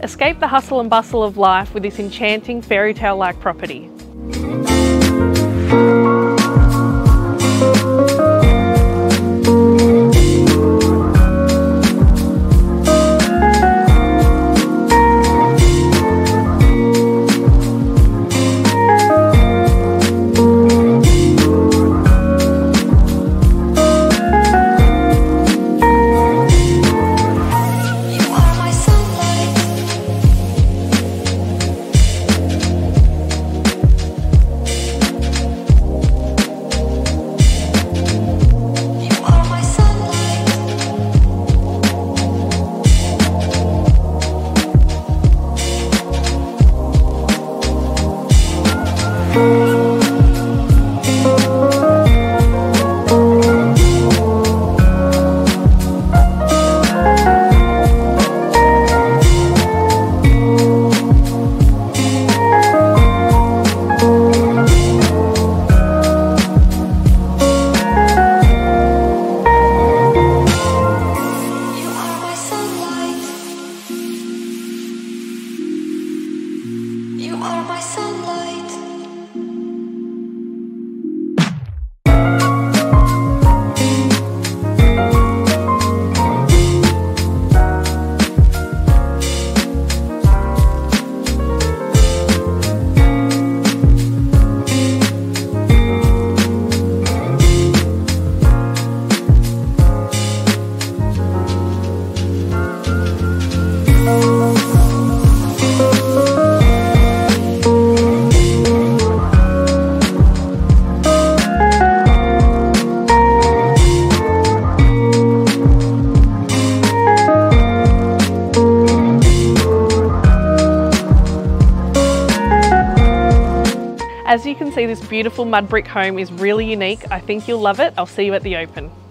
Escape the hustle and bustle of life with this enchanting fairy tale-like property. As you can see, this beautiful mud brick home is really unique. I think you'll love it. I'll see you at the open.